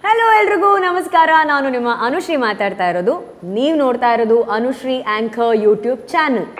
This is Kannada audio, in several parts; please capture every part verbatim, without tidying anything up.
हेलो एल्रिगू नमस्कार ನಾನು ನಿಮ್ಮ ಅನುಶ್ರೀ ಮಾತಾಡ್ತಾ ಇರೋದು ನೀವು ನೋಡ್ತಾ ಇರೋದು ಅನುಶ್ರೀ ಆಂಕರ್ ಯೂಟ್ಯೂಬ್ ಚಾನೆಲ್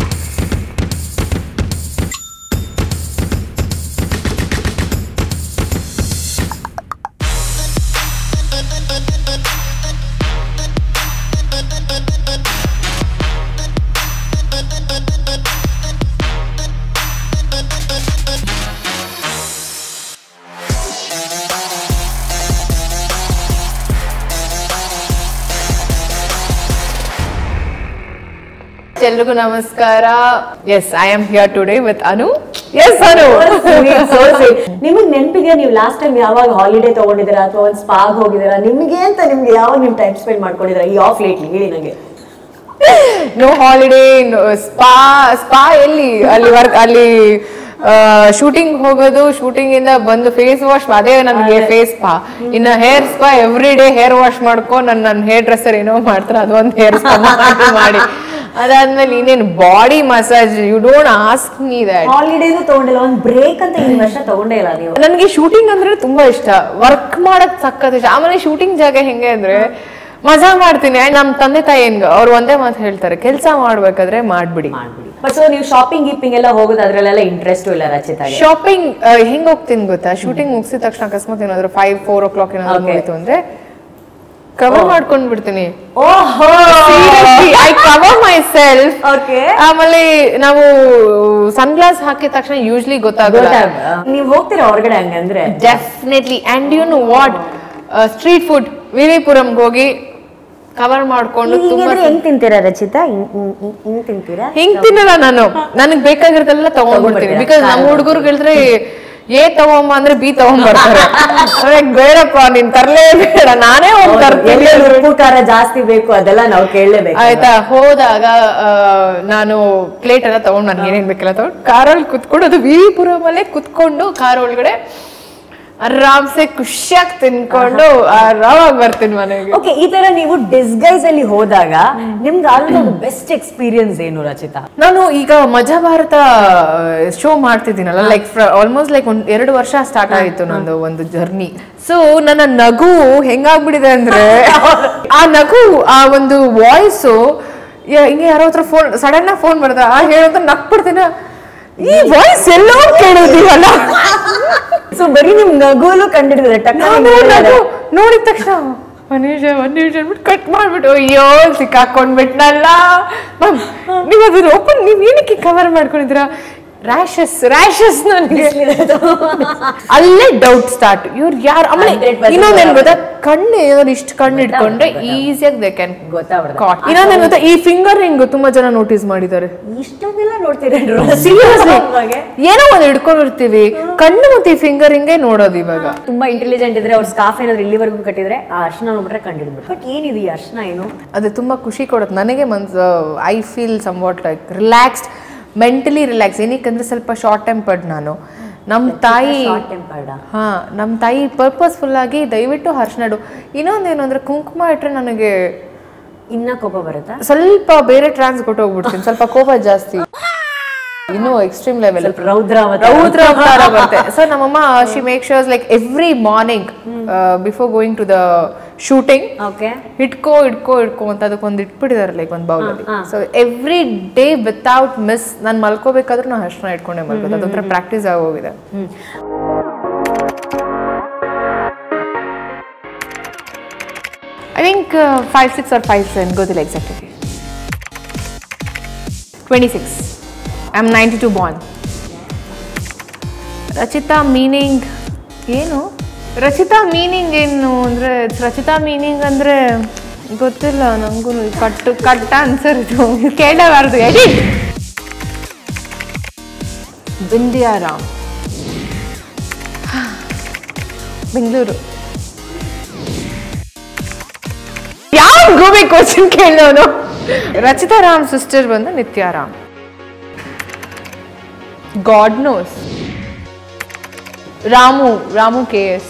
ಎಲ್ರಿಗೂ ನಮಸ್ಕಾರ. Yes, I am here today with Anu. Yes, Anu. so sweet. ನಿಮಗೆ ನೆನಪಿಗೆ ನೀವು ಲಾಸ್ಟ್ ಟೈಮ್ ಯಾವಾಗ ಹಾಲಿಡೇ ತಗೊಂಡಿದ್ದೀರಾ ಅಥವಾ ಒಂದು ಸ್ಪಾಗ್ ಹೋಗಿದ್ದೀರಾ? ನಿಮಗೆ ಅಂತ ನಿಮಗೆ ಯಾವಾಗ ನೀವು ಟೈಮ್ ಸ್ಪೆಂಡ್ ಮಾಡ್ಕೊಂಡಿದ್ದೀರಾ ಈ ಆಫ್ ಲೇಟ್ಲಿ ಹೇಳಿ ನನಗೆ. ನೋ ಹಾಲಿಡೇ, ಸ್ಪಾ ಸ್ಪಾ ಎಲ್ಲಿ ಅಲ್ಲಿ ವರ್ಕ್ ಅಲ್ಲಿ ಶೂಟಿಂಗ್ ಹೋಗೋದು, ಶೂಟಿಂಗ್ ಇಂದ ಬಂದು ಫೇಸ್ ವಾಶ್, ಅದೇ ನನಗೆ ಫೇಸ್ ಸ್ಪಾ. ಇನ್ನ hair spa every day hair wash ಮಾಡ್ಕೊಂಡು ನನ್ನ ನನ್ನ ಹೇರ್ ಡ್ರೆಸ್ಸರ್ ಏನೋ ಮಾಡ್ತಾರೆ, ಅದೊಂದು ಹೇರ್ ಸ್ಪಾ ಮಾಡಿ ಅದಾದ್ಮೇಲೆ ಇನ್ನೇನು body massage. You don't ask me that. ಹಾಲಿಡೇನು ತಗೊಂಡಿಲ್ಲ, ಒಂದು ಬ್ರೇಕ್ ಅಂತ ಈ ವರ್ಷ ತಗೊಂಡೇ ಇಲ್ಲ ನೀವು. ನನಗೆ ಶೂಟಿಂಗ್ ಅಂದ್ರೆ ತುಂಬಾ ಇಷ್ಟ, ವರ್ಕ್ ಮಾಡಕ್ ಸಕ್ಕತ್ ಇಷ್ಟ. ಆಮೇಲೆ ಶೂಟಿಂಗ್ ಜಾಗ ಹೆಂಗೆ ಅಂದ್ರೆ ಮಜಾ ಮಾಡ್ತೀನಿ. ನಮ್ ತಂದೆ ತಾಯಿ ಏನ್ ಅವ್ರು ಒಂದೇ ಮಾತು ಹೇಳ್ತಾರೆ, ಕೆಲಸ ಮಾಡ್ಬೇಕಾದ್ರೆ ಮಾಡ್ಬಿಡಿ ಮಾಡ್ಬಿಡಿ. ಬಟ್ ಸೊ ನೀವು ಶಾಪಿಂಗ್ ಗಿಪ್ಪಿಂಗ್ ಎಲ್ಲ ಹೋಗೋದು ಅದ್ರಲ್ಲೆಲ್ಲ ಇಂಟ್ರೆಸ್ಟ್ ಇಲ್ಲ ರಚಿತಾ? ಶಾಪಿಂಗ್ ಹೆಂಗ್ ಹೋಗ್ತೀನಿ ಗೊತ್ತಾ, ಶೂಟಿಂಗ್ ಮುಗಿಸಿದ ತಕ್ಷಣ ಅಕಸ್ಮಾತ್ ಏನಾದ್ರು ಫೈವ್ ಫೋರ್ ಓ ಕ್ಲಾಕ್ ಏನಾದ್ರು ಮುಗಿತು ಅಂದ್ರೆ ಕವರ್ ಮಾಡ್ಕೊಂಡ್ ಬಿಡ್ತೀನಿ. ಓಹೋ, I cover myself. Okay. ಆಮೇಲೆ ನಾವು ಸನ್ ಗ್ಲಾಸ್ ಹಾಕಿದ ತಕ್ಷಣ ಯೂಶ್ಲಿ ಗೊತ್ತಾಗಲ್ಲ. ನೀವು ಹೋಗ್ತೀರಾ ಹೊರಗಡೆ ಹಂಗಂದ್ರೆ? Definitely. And you know what, street food ವಿವಿಪುರಂಗೆ ಹೋಗಿ ಕವರ್ ಮಾಡ್ಕೊಂಡು ಹೆಂಗ್ ತಿಂತೀರಾ ರಚಿತಾ? ಹಿಂಗ್ ತಿಂತೀರಾ? ಹಿಂಗ್ ತಿನ್ನಲ್ಲ ನಾನು, ನನಗ್ ಬೇಕಾಗಿರೋದೆಲ್ಲ ತಗೊಂಡ್ಬಿಡ್ತೀನಿ. ಬಿಕಾಸ್ ನಮ್ಮ ಹುಡುಗರು ಹೇಳಿದ್ರೆ ಏ ತಗೊಂಬ ಅಂದ್ರೆ ಬಿ ತಗೊಂಡ್ಬರ್ತಾರೆ. ಬೇಡಪ್ಪ ನೀನ್ ತರ್ಲೇ ಬೇಡ, ನಾನೇ ಹೋಗಿ ತರ್ತೀನಿ. ಉಪ್ಪು ಖಾರ ಜಾಸ್ತಿ ಬೇಕು ಅದೆಲ್ಲ ನಾವು ಕೇಳಲೇಬೇಕು ಆಯ್ತಾ. ಹೋದಾಗ ನಾನು ಪ್ಲೇಟ್ ಎಲ್ಲ ತಗೊಂಡು ನನ್ಗೆ ಏನೇನ್ ಬೇಕೆಲ್ಲ ತಗೊಂಡು ಕಾರಲ್ಲಿ ಕುತ್ಕೊಂಡು, ಅದು ವಿವಿಪುರಂ ಅಲ್ಲೇ ಕುತ್ಕೊಂಡು ಕಾರ್ ಒಳಗಡೆ ಆರಾಮ್ಸೆ ಖುಷಿಯಾಗಿ ತಿನ್ಕೊಂಡು ಆರಾಮಾಗಿ ಬರ್ತೀನಿ ಮನೆಗೆ. ಓಕೆ, ಈ ತರ ನೀವು ಡಿಸ್ಗೈಸ್ ಅಲ್ಲಿ ಹೋದಾಗ ನಿಮ್ಗೆ ಅಲ್ಲಿ ಬೆಸ್ಟ್ ಎಕ್ಸ್ಪೀರಿಯನ್ಸ್ ಏನು ರಚಿತಾ? ನಾನು ಈಗ ಮಜಾ ಭಾರತ ಶೋ ಮಾಡ್ತಿದ್ದೀನಲ್ಲ, ಲೈಕ್ ಆಲ್ಮೋಸ್ಟ್ ಲೈಕ್ ಒಂದ್ ಎರಡು ವರ್ಷ ಸ್ಟಾರ್ಟ್ ಆಯಿತು ನಂದು ಒಂದು ಜರ್ನಿ. ಸೊ ನನ್ನ ನಗು ಹೆಂಗಾಗ್ಬಿಟ್ಟಿದೆ ಅಂದ್ರೆ, ಆ ನಗು, ಆ ಒಂದು ವಾಯ್ಸು, ಹಿಂಗೆ ಯಾರೋ ಹತ್ರ ಫೋನ್ ಸಡನ್ ಆಗಿ ಫೋನ್ ಬರ್ದ ಹೇಳೋದು ನಕ್ಬಿಡ್ತೀನ, ಈ ವಾಯ್ಸ್ ಎಲ್ಲೋ ಕೇಳೋದಿವಲ್ಲ. ಸೊ ಬರೀ ನಿಮ್ ನಗುಲು ಕಂಡಿಡಿದ್ರೆ ನೋಡಿದ ತಕ್ಷಣ ಒಂದ್ ನಿಮಿಷ ಒಂದ್ ನಿಮಿಷ ಅಂದ್ಬಿಟ್ಟು ಕಟ್ ಮಾಡ್ಬಿಟ್ಟು, ಅಯ್ಯೋ ಸಿಕ್ಕಾಕೊಂಡ್ಬಿಟ್ನಲ್ಲ ಮ್ಯಾಮ್, ನೀವು ಅದನ್ನ ಓಪನ್ ನೀವ್ ಏನಕ್ಕೆ ಕವರ್ ಮಾಡ್ಕೊಂಡಿದ್ದೀರಾ? ರ್ಯಾಶಸ್ ರ್ಯಾಶಸ್ ನನಗೆ ಅಲ್ಲೇ ಡೌಟ್ ಸ್ಟಾರ್ಟ್. ಇವ್ರು ಯಾರು? ಆಮೇಲೆ ಇನ್ನೊಂದೇನ್ ಗೊತ್ತಾ, ಕಣ್ಣು ಏನಾದ್ರು ಇಷ್ಟು ಕಣ್ಣು ಇಟ್ಕೊಂಡ್ರೆ ಈಸಿಯಾಗಿ ದೇ ಕ್ಯಾನ್ ಗೊತ್ತಾಗ್ಬಿಡುತ್ತೆ. ಇನ್ನೊಂದೇನ್ ಗೊತ್ತಾ, ಈ ಫಿಂಗರ್ ರಿಂಗ್ ತುಂಬಾ ಜನ ನೋಟಿಸ್ ಮಾಡಿದ್ದಾರೆ. ಇಷ್ಟೊಂದೆಲ್ಲ ನೋಡ್ತೀರಾ? ಏನೋ ಒಂದು ಹಿಡ್ಕೊಂಡಿರ್ತೀವಿ, ಕಣ್ಣು ಮತ್ತೆ ಈ ಫಿಂಗರ್ ರಿಂಗೇ ನೋಡೋದು. ಇವಾಗ ತುಂಬಾ ಇಂಟೆಲಿಜೆಂಟ್ ಇದ್ರೆ ಅವ್ರ ಸ್ಕಾಫ್ ಏನಾದ್ರು ಇಲ್ಲಿವರೆಗೂ ಕಟ್ಟಿದ್ರೆ ಆ ಅರ್ಶನ ನೋಡ್ಬಿಟ್ರೆ ಕಂಡಿಡ್ಬಿಟ್ಟು. ಬಟ್ ಏನಿದೆ ಈ ಅರ್ಶನ ಏನು? ಅದು ತುಂಬಾ ಖುಷಿ ಕೊಡುತ್ತೆ ನನಗೆ. ಮನ್ಸ್ I feel somewhat like relaxed, mentally relax. ಏನಕ್ಕಂದ್ರೆ ಸ್ವಲ್ಪ ಶಾರ್ಟ್ ಟೆಂಪರ್ಡ್ ನಾನು. ನಮ್ಮ ತಾಯಿ ಹಾ ನಮ್ಮ ತಾಯಿ ಪರ್ಪಸ್ಫುಲ್ ಆಗಿ ದಯವಿಟ್ಟು ಅರ್ಶನ ಇಡು. ಇನ್ನೊಂದೇನು ಅಂದ್ರೆ ಕುಂಕುಮ ಇಟ್ರೆ ನನಗೆ ಇನ್ನ ಕೋಪ ಬರುತ್ತಾ? ಸ್ವಲ್ಪ ಬೇರೆ ಟ್ರಾನ್ಸ್ ಕೊಟ್ಟು ಹೋಗ್ಬಿಡ್ತೀನಿ, ಸ್ವಲ್ಪ ಕೋಪ ಜಾಸ್ತಿ, ಇನ್ನು ಎಕ್ಸ್ಟ್ರೀಮ್ ಲೆವೆಲ್, ರೌದ್ರ ರೌದ್ರ ಅವತಾರ ಬರುತ್ತೆ. ಸೊ ನಮ್ಮಮ್ಮ she make chores like every morning before going to the shooting, ಇಟ್ಕೋ ಇಟ್ಕೋ ಇಟ್ಕೋ ಅಂತ ಅದಕ್ಕೊಂದು ಇಟ್ಬಿಟ್ಟಿದ್ದಾರೆ ಲೈಕ್ ಒಂದು ಬೌಲಲ್ಲಿ. So every day without miss ನಾನು ಮಲ್ಕೋಬೇಕಾದ್ರೂ ನಾನು ಅರ್ಶನ ಇಟ್ಕೊಂಡೆ ಮಲ್ಕೋದು. ಅದೊಂಥರ ಪ್ರಾಕ್ಟೀಸ್ ಆಗೋಗಿದೆ. I think five six or five seven ಗೊತ್ತಿಲ್ಲ exactly. Twenty six. I am ninety two born. Rachita meaning ಏನು? ರಚಿತಾ ಮೀನಿಂಗ್ ಏನು ಅಂದರೆ, ರಚಿತಾ ಮೀನಿಂಗ್ ಅಂದರೆ ಗೊತ್ತಿಲ್ಲ ನನಗೂ. ಕಟ್ಟು ಕಟ್ಟ ಆನ್ಸರ್ ಇದು, ಕೇಳಬಾರ್ದು. ಬಿಂದಿಯಾರಾಮ್, ಬೆಂಗಳೂರು. ಯಾವ ಗೋಬಿ ಕ್ವಶನ್ ಕೇಳೋನು? ರಚಿತಾ ರಾಮ್ ಸಿಸ್ಟರ್ ಬಂದು Nithyaram. God knows. Ramu Ramu K S.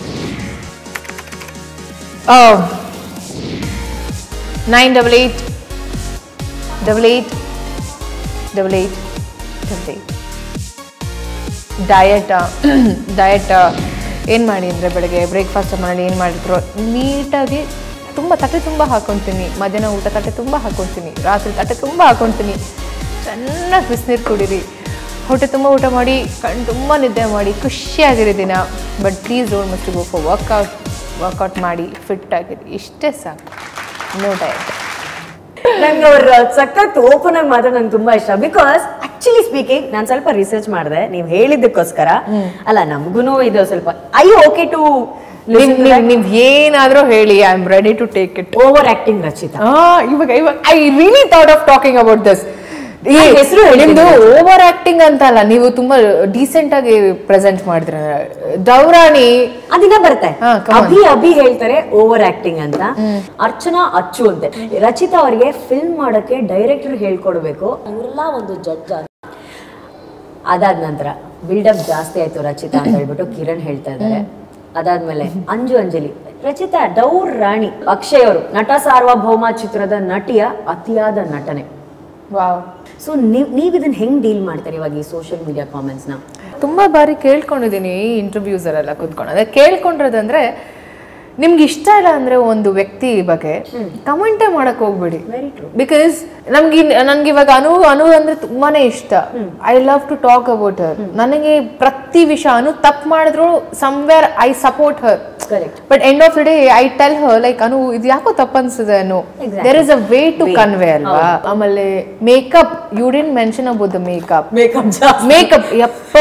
Nine double eight double eight double eight double eight. ಡಯಟ ಡಯಟ ಏನು ಮಾಡಿ ಅಂದರೆ ಬೆಳಗ್ಗೆ ಬ್ರೇಕ್ಫಾಸ್ಟ್ ಮನೇಲಿ ಏನು ಮಾಡಿದ್ರು ನೀಟಾಗಿ ತುಂಬ ತಟ್ಟೆ ತುಂಬ ಹಾಕ್ಕೊತೀನಿ, ಮಧ್ಯಾಹ್ನ ಊಟ ತಟ್ಟೆ ತುಂಬ ಹಾಕ್ಕೊತೀನಿ, ರಾತ್ರಿ ತಟ್ಟೆ ತುಂಬ ಹಾಕ್ಕೊತೀನಿ. ಚೆನ್ನಾಗಿ ಬಿಸಿನೀರು ಕುಡೀರಿ, ಹೊಟ್ಟೆ ತುಂಬ ಊಟ ಮಾಡಿ, ಕಣ್ಣು ತುಂಬ ನಿದ್ದೆ ಮಾಡಿ, ಖುಷಿಯಾಗಿರಿ ದಿನ. But please don't must go for workout workout ಮಾಡಿ ಫಿಟ್ ಆಗಿರಿ, ಇಷ್ಟೇ ಸಾಕು. No diet. ನಂಗೆ ಅವ್ರ ಸಖತ್ ಓಪನ್ ಆಗಿ ಮಾತ್ರ ನಂಗೆ ತುಂಬಾ ಇಷ್ಟ. ಬಿಕಾಸ್ ಆಕ್ಚುಲಿ ಸ್ಪೀಕಿಂಗ್ ನಾನು ಸ್ವಲ್ಪ ರಿಸರ್ಚ್ ಮಾಡಿದೆ ನೀವು ಹೇಳಿದ್ದಕ್ಕೋಸ್ಕರ. ಅಲ್ಲ ನಮಗೂ ಇದು ಸ್ವಲ್ಪ ಐ ಓಕೆ ಟು ನೀವ್ ಏನಾದ್ರೂ ಹೇಳಿ, I am ready to take it. Over acting Rachita. ಇವಾಗ ಇವಾಗ I really thought of talking about this. ಹೆಸರು ನಿಮ್ದು ಓವರ್ ಆಕ್ಟಿಂಗ್ ಅಂತ ಅಲ್ಲ, ನೀವು ತುಂಬಾ ಡೀಸೆಂಟ್ ಆಗಿ ಪ್ರೆಸೆಂಟ್ ಮಾಡಿದ್ರ. ದೌರಾಣಿ ಅದಿನ ಬರುತ್ತೆ, ಅಭಿ ಅಭಿ ಹೇಳ್ತಾರೆ ಓವರ್ ಆಕ್ಟಿಂಗ್ ಅಂತ. ಅರ್ಚನಾ ಅಚ್ಚು ಅಂತೆ. ರಚಿತಾ ಅವರಿಗೆ ಫಿಲ್ಮ್ ಮಾಡಕ್ಕೆ ಡೈರೆಕ್ಟರ್ ಹೇಳ್ಕೊಡ್ಬೇಕು, ಇವರೆಲ್ಲ ಒಂದು ಜಡ್ಜ್. ಅದಾದ ನಂತರ ಬಿಲ್ಡಪ್ ಜಾಸ್ತಿ ಆಯ್ತು ರಚಿತಾ ಅಂತ ಹೇಳ್ಬಿಟ್ಟು ಕಿರಣ್ ಹೇಳ್ತಾ ಇದ್ದಾರೆ. ಅದಾದ್ಮೇಲೆ ಅಂಜು ಅಂಜಲಿ. ರಚಿತಾ ಡೌರ್ ರಾಣಿ. ಅಕ್ಷಯ್ ಅವರು ನಟ ಸಾರ್ವಭೌಮ ಚಿತ್ರದ ನಟಿಯ ಅತಿಯಾದ ನಟನೆ. ವಾವ್. ಸೊ ನೀವ್ ನೀವ್ ಇದನ್ನ ಹೆಂಗ್ ಡೀಲ್ ಮಾಡ್ತಾರೆ ಇವಾಗ ಈ ಸೋಷಿಯಲ್ ಮೀಡಿಯಾ ಕಾಮೆಂಟ್ಸ್ ನ? ತುಂಬಾ ಬಾರಿ ಕೇಳ್ಕೊಂಡಿದ್ದೀನಿ ಈ ಇಂಟರ್ವ್ಯೂಸ್ ಅಲ್ಲೆಲ್ಲ ಕೂತ್ಕೊಂಡು. ಅದೇ ಕೇಳ್ಕೊಂಡಿರೋದಂದ್ರೆ, ನಿಮ್ಗೆ ಇಷ್ಟ ಇಲ್ಲ ಅಂದ್ರೆ ಒಂದು ವ್ಯಕ್ತಿ ಬಗ್ಗೆ ಕಮೆಂಟೇ ಮಾಡಕ್ ಹೋಗ್ಬೇಡಿ. ಬಿಕಾಸ್ ನಮ್ಗೆ ನನ್ಗೆ ಇವಾಗ ಅನು ಅನು ಅಂದ್ರೆ ತುಂಬಾನೇ ಇಷ್ಟ. I love to talk about her. ನನಗೆ ಪ್ರತಿ ವಿಷಯ ಅನು ತಪ್ಪು ಮಾಡಿದ್ರು somewhere I support her. But end of the day I tell her like Anu ಇದು ಯಾಕೋ ತಪ್ಪ ಅನ್ಸಿದೆ Anu. There is a way to convey ಅಲ್ವಾ. ಆಮೇಲೆ makeup, you didn't mention about the makeup. Makeup makeup ಯಪ್ಪ,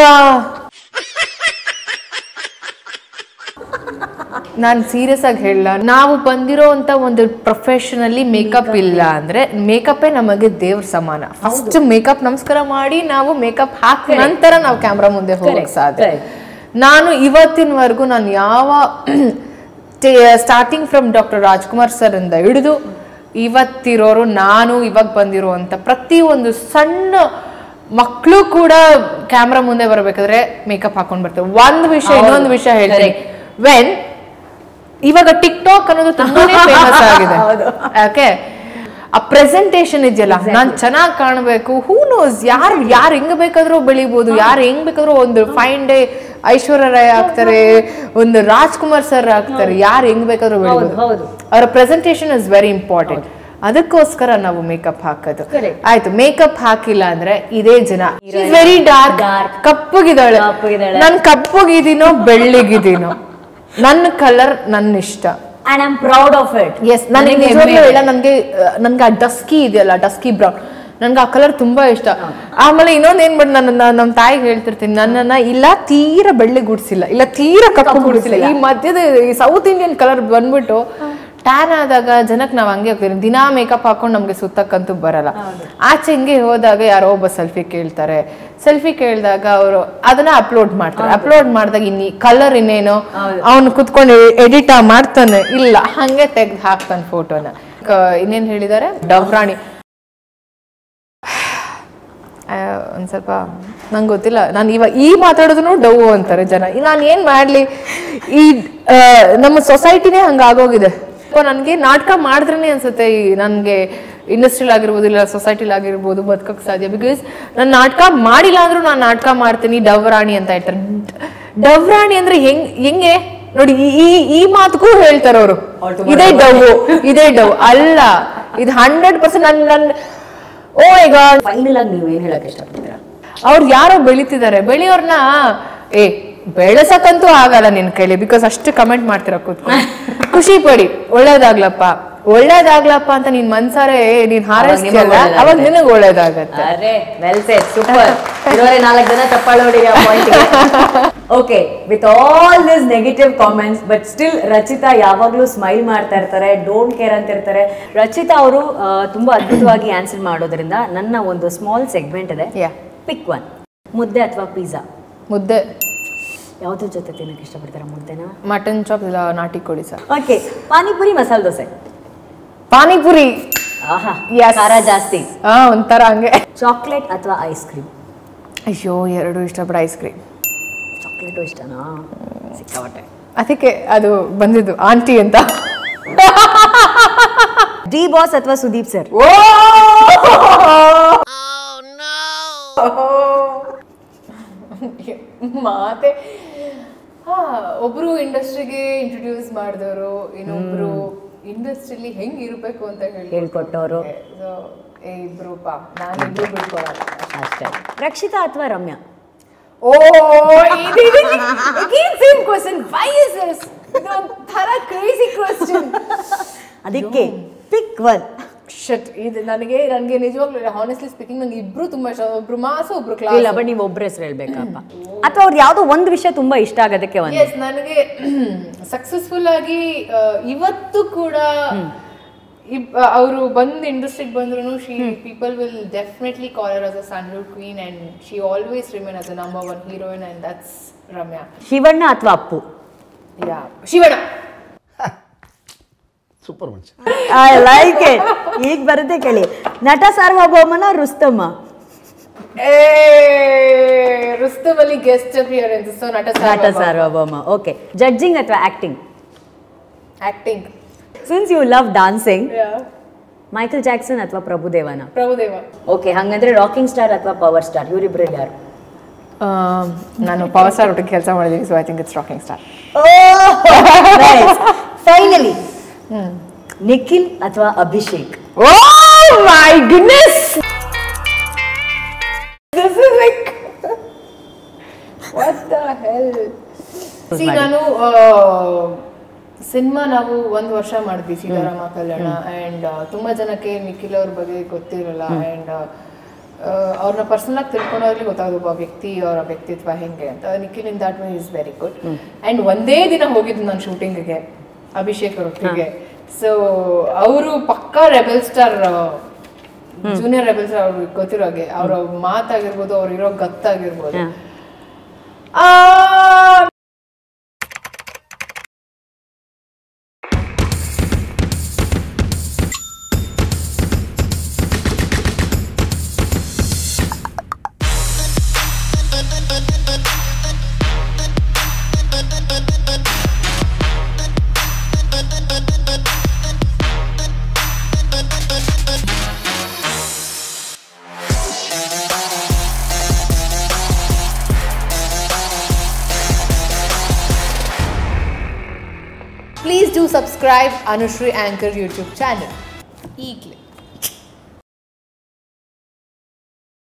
ನಾನ್ ಸೀರಿಯಸ್ ಆಗಿ ಹೇಳಲ್ಲ. ನಾವು ಬಂದಿರೋ ಅಂತ ಒಂದು ಪ್ರೊಫೆಷನಲ್ಲಿ ಮೇಕಪ್ ಇಲ್ಲ ಅಂದ್ರೆ ಮೇಕಪ್ಪೇ ನಮಗೆ ದೇವ್ರ ಸಮಾನ. ಫಸ್ಟ್ ಮೇಕಪ್ ನಮಸ್ಕಾರ ಮಾಡಿ ನಾವು ಮೇಕಪ್ ಹಾಕಿ ನಂತರ ನಾವು ಕ್ಯಾಮ್ರಾ ಮುಂದೆ ಹೋಗಕ್ ಸಾಧ್ಯ. ನಾನು ಇವತ್ತಿನವರೆಗೂ ನಾನು ಯಾವ starting from doctor Rajkumar sir ಇಂದ ಹಿಡಿದು ಇವತ್ತಿರೋರು, ನಾನು ಇವಾಗ ಬಂದಿರುವಂತ ಪ್ರತಿ ಒಂದು ಸಣ್ಣ ಮಕ್ಕಳು ಕೂಡ ಕ್ಯಾಮ್ರಾ ಮುಂದೆ ಬರ್ಬೇಕಾದ್ರೆ ಮೇಕಪ್ ಹಾಕೊಂಡ್ ಬರ್ತೇವೆ. ಒಂದ್ ವಿಷಯ ಇನ್ನೊಂದು ವಿಷಯ ಹೇಳ್ತೀನಿ, ವೆನ್ ಇವಾಗ ಟಿಕ್ ಟಾಕ್ ಅನ್ನೋದು ತುಂಬಾನೇ ಫೇಮಸ್ ಆಗಿದೆ. ಓಕೆ, ಆ ಪ್ರೆಸೆಂಟೇಶನ್ ಇದೆಯಲ್ಲ, ನಾನ್ ಚೆನ್ನಾಗಿ ಕಾಣಬೇಕು, ಹೂ ನೋಸ್, ಯಾರು ಯಾರು ಹೆಂಗ್ ಬೇಕಾದ್ರೂ ಬೆಳಿಬಹುದು, ಯಾರು ಹೆಂಗ್ ಬೇಕಾದ್ರೂ ಒಂದು ಫೈನ್ ಡೇ ಐಶ್ವರ್ಯ ರಾಯ್ ಆಗ್ತಾರೆ, ಒಂದು ರಾಜ್ಕುಮಾರ್ ಸರ್ ಆಗ್ತಾರೆ, ಯಾರು ಹೆಂಗ್ ಬೇಕಾದ್ರೂ ಬೆಳಿಬಹುದು. ಅವರ ಪ್ರೆಸೆಂಟೇಶನ್ ಇಸ್ ವೆರಿ ಇಂಪಾರ್ಟೆಂಟ್. ಅದಕ್ಕೋಸ್ಕರ ನಾವು ಮೇಕಪ್ ಹಾಕೋದು. ಆಯ್ತು, ಮೇಕಪ್ ಹಾಕಿಲ್ಲ ಅಂದ್ರೆ ಇದೇ ಜನ ವೆರಿ ಡಾರ್ಕ್, ಕಪ್ಪಗಿದ್ದಾಳೆ. ನನ್ ಕಪ್ಪಗಿದೀನೋ ಬೆಳ್ಳಿಗಿದೀನೋ ನನ್ನ ಕಲರ್ ನನ್ನ ಇಷ್ಟ. And I'm proud of it. Yes, ನನಗೆ ನಿಜವಾಗ್ಲೂ ಇಲ್ಲ, ನನಗೆ ನನಗೆ ಆ ಡಸ್ಕಿ ಇದೆಯಲ್ಲ, ಡಸ್ಕಿ ಬ್ರೌನ್, ನನ್ಗೆ ಆ ಕಲರ್ ತುಂಬಾ ಇಷ್ಟ. ಆಮೇಲೆ ಇನ್ನೊಂದ್ ಏನ್ ಮಾಡಿ ನನ್ನ ನಮ್ಮ ತಾಯಿಗೆ ಹೇಳ್ತಿರ್ತೀನಿ, ನನ್ನನ್ನ ಇಲ್ಲ ತೀರಾ ಬೆಳ್ಳಿ ಗುಡ್ಸಿಲ್ಲ, ಇಲ್ಲ ತೀರಾ ಕಪ್ಪು ಗುಡ್ಸಿಲ್ಲ, ಈ ಮಧ್ಯದ ಈ ಸೌತ್ ಇಂಡಿಯನ್ ಕಲರ್ ಬಂದ್ಬಿಟ್ಟು ಟ್ಯಾನ್ ಆದಾಗ ಜನಕ್ಕೆ ನಾವ್ ಹಂಗೆ ಹೋಗ್ತೀವಿ. ದಿನಾ ಮೇಕಪ್ ಹಾಕೊಂಡು ನಮ್ಗೆ ಸುತ್ತಕ್ಕಂತೂ ಬರಲ್ಲ. ಆಚೆ ಹಿಂಗೆ ಹೋದಾಗ ಯಾರೋ ಒಬ್ಬ ಸೆಲ್ಫಿ ಕೇಳ್ತಾರೆ, ಸೆಲ್ಫಿ ಕೇಳಿದಾಗ ಅವರು ಅದನ್ನ ಅಪ್ಲೋಡ್ ಮಾಡ್ತಾರೆ. ಅಪ್ಲೋಡ್ ಮಾಡಿದಾಗ ಇನ್ನಿ ಕಲರ್ ಇನ್ನೇನೋ ಅವ್ನು ಕುತ್ಕೊಂಡು ಎಡಿಟ್ ಮಾಡ್ತಾನೆ, ಇಲ್ಲ ಹಂಗೆ ತೆಗ್ದು ಹಾಕ್ತಾನೆ ಫೋಟೋನ. ಇನ್ನೇನ್ ಹೇಳಿದ್ದಾರೆ, ಡವ್ರಾಣಿ ಒಂದ್ ಸ್ವಲ್ಪ ನಂಗೆ ಗೊತ್ತಿಲ್ಲ, ನಾನು ಇವಾಗ ಈ ಮಾತಾಡೋದನ್ನು ಡವ್ ಅಂತಾರೆ ಜನ. ನಾನು ಏನ್ ಮಾಡ್ಲಿ, ಈ ನಮ್ಮ ಸೊಸೈಟಿನೇ ಹಂಗಾಗೋಗಿದೆ. ನನ್ಗೆ ನಾಟಕ ಮಾಡಿದ್ರೇನೆ ಅನ್ಸುತ್ತೆ ನನ್ಗೆ ಇಂಡಸ್ಟ್ರಿಲ್ ಆಗಿರ್ಬೋದು ಇಲ್ಲ ಸೊಸೈಟಿಲ್ ಆಗಿರ್ಬೋದು ಬದುಕಕ್ಕೆ ಸಾಧ್ಯ. ಬಿಕಾಸ್ ನಾನು ನಾಟಕ ಮಾಡಿಲ್ಲ ಅಂದ್ರೂ ನಾನು ನಾಟಕ ಮಾಡ್ತೀನಿ. ಡವ್ರಾಣಿ ಅಂತ ಹೇಳ್ತಾರೆ. ಡವ್ರಾಣಿ ಅಂದ್ರೆ ಹೆಂಗ್ ಹೆಂಗೆ ನೋಡಿ, ಈ ಈ ಮಾತುಗೂ ಹೇಳ್ತಾರೆ ಅವರು, ಇದೇ ಡವ್ ಇದೇ ಡವ್ ಅಲ್ಲ, ಇದು ಹಂಡ್ರೆಡ್ ಪರ್ಸೆಂಟ್ ನನ್ ನನ್ ಓ ಈಗ ಫೈನಲ್ ಆಗಿ ನೀವು ಏನ್ ಹೇಳಕ್ ಇಷ್ಟಪಡ್ತೀರಾ? ಅವ್ರು ಯಾರೋ ಬೆಳಿತಿದ್ದಾರೆ, ಬೆಳೆಯೋರ್ನ ಏ ಬೆಳೆಸಕ್ಕಂತೂ ಆಗಲ್ಲ ನಿನ್ ಕೈಲಿ, ಬಿಕಾಸ್ ಅಷ್ಟು ಕಮೆಂಟ್ ಮಾಡ್ತಿರ ಕೂತ್ಕೊಂಡು. ಖುಷಿ ಪಡಿ, ಒಳ್ಳೇದಾಗ್ಲಪ್ಪ ಒಳ್ಳೇದಾಗ್ಲಪ್ಪ ಅಂತ ನೀನ್ ಮನ್ಸಾರೆ ನೀನ್ ಹಾರೈಸ್ತೀಯಲ್ಲ, ಅವಾಗ ನಿನಗ್ ಒಳ್ಳೇದಾಗತ್ತೆ. ನಾಲ್ಕು ಜನ ಚಪ್ಪಾಳೆ. Okay, with all this negative comments but still Rachita ಯಾವಾಗ್ಲೂ ಸ್ಮೈಲ್ ಮಾಡ್ತಾ ಇರ್ತಾರೆ, ಡೋಂಟ್ ಕೇರ್ ಅಂತ ಇರ್ತಾರೆ. ರಚಿತಾ ಅವರು ತುಂಬಾ ಅದ್ಭುತವಾಗಿ ಆನ್ಸರ್ ಮಾಡೋದ್ರಿಂದ ನನ್ನ ಒಂದು ಸ್ಮಾಲ್ ಸೆಗ್ಮೆಂಟ್ ಇದೆ, ಪಿಕ್ ಒನ್. ಮುದ್ದೆ ಅಥವಾ ಪಿಜ್ಜಾ? ಮುದ್ದೆ. ಯಾವ್ದ್ರ ಜೊತೆ ತಿನ್ನಕ್ಕೆ ಇಷ್ಟಪಡ್ತಾರ? ಮುದ್ದೆನಾ? ಮಟನ್ ಚಾಪ್ ಇಲ್ಲ ನಾಟಿ ಕೋಳಿ ಸರ್. ಓಕೆ, ಪಾನಿಪುರಿ ಮಸಾಲೆ ದೋಸೆ? ಪಾನಿಪುರಿ. ಆಹಾ, ಖಾರ ಜಾಸ್ತಿ. ಹಾ, ಒಂಥರ ಹಂಗೆ. ಚಾಕ್ಲೇಟ್ ಅಥವಾ ಐಸ್ ಕ್ರೀಮ್? ಅಯ್ಯೋ, ಎರಡು ಇಷ್ಟಪಡ ಐಸ್ ಕ್ರೀಮ್. ಚಾಕ್ಲೇಟು ಇಷ್ಟನಾ? ಸಿಕ್ಕಾಪಟ್ಟೆ. ಅದಕ್ಕೆ ಅದು ಬಂದಿದ್ದು ಆಂಟಿ ಅಂತ. ಡಿ ಬಾಸ್ ಅಥವಾ ಸುದೀಪ್ ಸರ್? ಓ ಮಾತೆ ಹಾ ಒಬ್ರು ಇಂಡಸ್ಟ್ರಿಗೆ ಇಂಟ್ರೊಡ್ಯೂಸ್ ಮಾಡಿದವರು, ಇನ್ನೊಬ್ರು ಇಂಡಸ್ಟ್ರಿಲಿ ಹೆಂಗ್ ಇರ್ಬೇಕು ಅಂತ ಹೇಳಿ ಹೇಳ್ಕೊಟ್ಟವರು. ಇಬ್ರು ಪಾ ನಾನು ಇಬ್ರು ಬಿಡ್ಕೊಳಲ್ಲ ಅಷ್ಟೇ. ರಕ್ಷಿತಾ ಅಥವಾ Ramya? Oh same question. Why is this? ಇದೊಂಥರ ಕ್ರೇಜಿ ಕ್ವೆಶ್ಚನ್. ಅದಕ್ಕೆ ಪಿಕ್ ಒನ್. ಶಟ್ ಇದು ನನಗೆ ನನಗೆ ನಿಜವಾಗ್ಲೂ ಹಾನೆಸ್ಟ್ಲಿ ಸ್ಪೀಕಿಂಗ್ ನಂಗೆ ಇಬ್ರು ತುಂಬಾ ಇಷ್ಟ. ಒಬ್ರು ಮಾಸು ಒಬ್ರು ಕ್ಲಾಸ್. ಇಲ್ಲ ಬಟ್ ನೀವು ಒಬ್ರ ಹೆಸರು ಹೇಳ್ಬೇಕಪ್ಪ, ಅಥವಾ ಅವ್ರು ಯಾವ್ದೋ ಒಂದು ವಿಷಯ ತುಂಬಾ ಇಷ್ಟ ಆಗೋದಕ್ಕೆ ಒಂದು. ಎಸ್ ನನಗೆ ಸಕ್ಸಸ್ಫುಲ್ ಆಗಿ ಇವತ್ತು ಕೂಡ ಅವರು ಬಂದು ಇಂಡಸ್ಟ್ರಿಗೆ ಬಂದ್ರು she people will definitely call her as a Sandalwood queen and she always remain as a number one heroine and that's Ramya. Shivanna ಅಥವಾ ಅಪ್ಪು? ಯಾ ಶಿವಣ್ಣ. ಸೂಪರ್ ಮನುಷ್ಯ. I like it. ಈಗ ಬರುತ್ತೆ ಕೇಳಿ. ನಟ ಸಾರ್ವಭೌಮನ ರುಸ್ತಮ? ಏ ರುಸ್ತಮ್ ಅಲ್ಲಿ guest appearance, so Nata Nata Sarvabhouma. Okay. Judging ಅಥವಾ acting? Acting. Since you love dancing, Michael Jackson ಅಥವಾ ಪ್ರಭುದೇವನ? ಪ್ರಭುದೇವ. ಓಕೆ, ಹಂಗಂದ್ರೆ ರಾಕಿಂಗ್ ಸ್ಟಾರ್ ಅಥವಾ ಪವರ್ ಸ್ಟಾರ್? ಇವರಿಬ್ರಲ್ಲಿ ಯಾರು? ನಾನು ಪವರ್ ಸ್ಟಾರ್ ಒಟ್ಟಿಗೆ ಕೆಲಸ ಮಾಡಿದ್ದೀನಿ, so I think it's rocking star. Finally Nikhil ಅಥವಾ Abhishek? Oh my goodness, this is like what the hell. See ನಾನು ಸಿನಿಮಾ ನಾವು ಒಂದು ವರ್ಷ ಮಾಡಿದ್ವಿ ಸೀತಾರಾಮ ಕಲ್ಯಾಣ, ಆ್ಯಂಡ್ ತುಂಬಾ ಜನಕ್ಕೆ ನಿಖಿಲ್ ಅವ್ರ ಬಗ್ಗೆ ಗೊತ್ತಿರಲ್ಲ, ಆ್ಯಂಡ್ ಅವ್ರನ್ನ ಪರ್ಸನಲ್ ಆಗಿ ತಿಳ್ಕೊಂಡಾಗ್ಲಿ ಗೊತ್ತಾಗೋದು ಒಬ್ಬ ವ್ಯಕ್ತಿ ಅವರ ವ್ಯಕ್ತಿತ್ವ ಹೆಂಗೆ ಅಂತ. Nikhil in that way is very good. And ಒಂದೇ ದಿನ ಹೋಗಿದ್ದು ನಾನು ಶೂಟಿಂಗ್ಗೆ ಅಭಿಷೇಕ್ ಅವ್ರೊಟ್ಟಿಗೆ. ಸೊ ಅವರು ಪಕ್ಕಾ rebel star, junior rebel star. ಅವ್ರಿಗೆ ಗೊತ್ತಿರೋ ಹಾಗೆ ಅವ್ರ ಮಾತಾಗಿರ್ಬೋದು, ಅವ್ರು ಇರೋ ಗತ್ತಾಗಿರ್ಬೋದು. Please do subscribe Anushri Anchor YouTube channel. ಈಗಲೇ